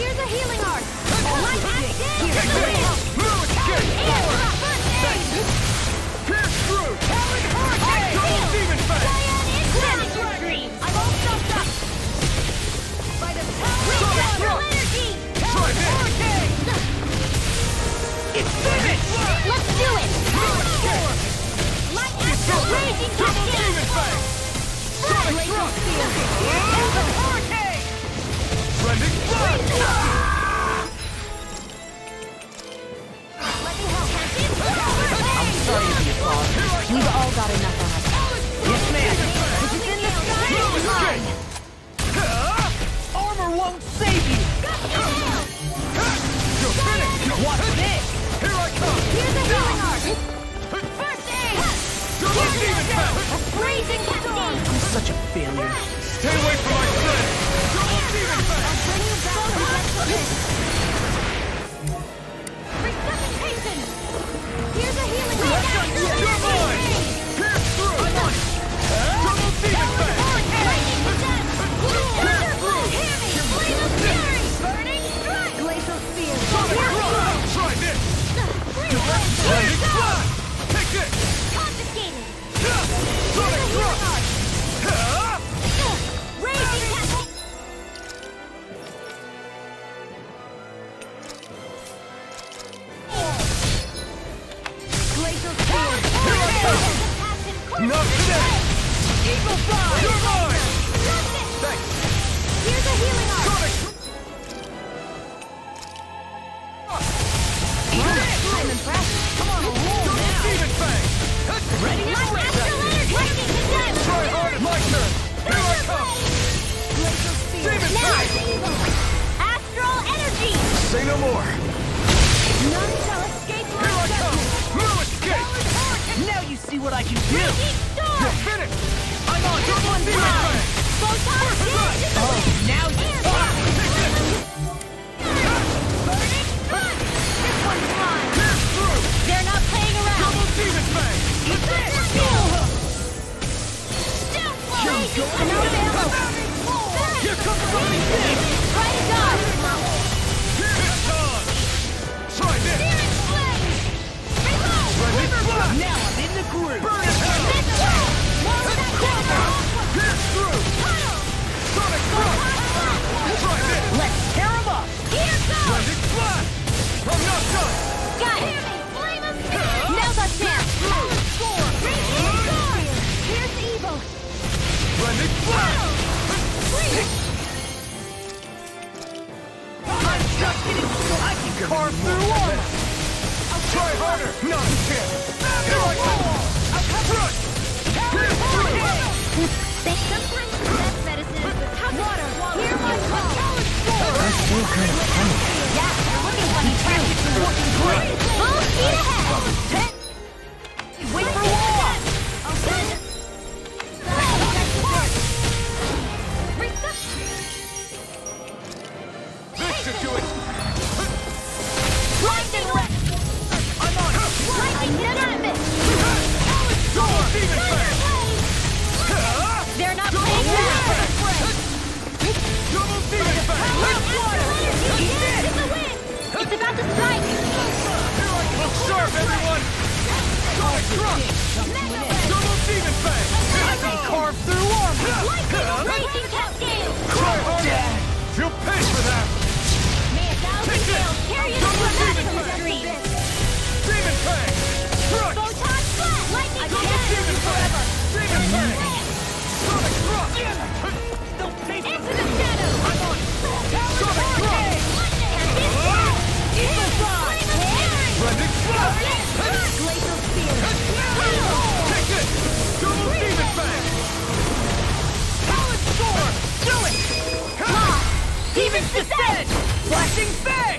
Here's a healing art. Light action. Here's the wind. Pierce through! Howling hurricane! Double demon fang! Dreams. I'm all stuffed up. By the power of natural energy. Try this! Hurricane. It's finished! Let's do it. Light action. Raging Double demon cascade. fang! Sonic thrust! Here's a hurricane! Rending blast! Let me help. I'm sorry to be a clog. We've all got enough on us. Yes, ma'am. This is in the sky is mine. Armor won't save you. You're finished! What's this? Here I come! Here's a healing art. First aid. Double demon fang! A freezing cascade. I'm such a failure. Stay away from my friend! Double demon fang! I'll bring you back to this. Resuscitation. Here's a healing art. You're mine! Pierce through! Double demon fang! Lightning to death. Pierce through! Flame of fury. Burning strike. Glacial spear. Try this! Rending blast! Take this! Confiscated. Sonic thrust! Raging cascade. Glacial spear. Not today! Eagle fly. You're mine! Justice. Thanks! Here's a healing art. Sonic! I'm impressed. Come on, roll Double now. demon fang! Ready and Astral ready. energy. Lightning to death. Try hard! My turn! Here I come! Glacial spear. Demon Now. fang! Astral energy. Say no more! None shall escape my Here I come! judgment. No escape! Now you see what I can do. Raging storm. You're finished! I'm on Double one demon time. fang! Photon dance in the wind. Now you Burning strike. This one's mine. Pierce through! They're not playing around. Double demon fang! It's this. Here comes something big! Try to dodge. Pierce on! Try this! Demon flame. Reload. Rending blast! Now I'm in the groove. Burn in hell! This way. More of that counter. Pierce through! Tunnel. Sonic thrust! Try this! Let's tear 'em up. Here goes. Rending blast! I'm not done! Got it. Flame of fury. Now's our chance. Raging storm. Here's evil. Rending blast! I'm just getting so I can carve through armor. Try harder! Not a chance! Here I come! Crush! Pierce through! Sometimes the best medicine is with hot water. Hear my call. I'm still kind of funny. Yeah, you're looking funny too. Working great. Full speed ahead. Wait for war. This should do it! Lightning wreck. I'm on! Lightning dynamic. Double demon fang! They're not playing around. Double demon fang! It's about to strike. Look sharp, everyone! Sonic thrust! Double demon fang! I can carve through armor. Raging cascade. Try harder! You'll pay for that! May a thousand tales carry us Double from demon the fang! dream. Demon fang! Thrust! Photon flash. Lightning Double dance. demon fang! Demon fang! Sonic thrust! Don't pay for Into the shadows. I'm on! Sonic thrust! Eagle fly. Rending blast! Glacial spear. Take this! Double demon fang! Power storm! Do it! Demons descend. flashing fang.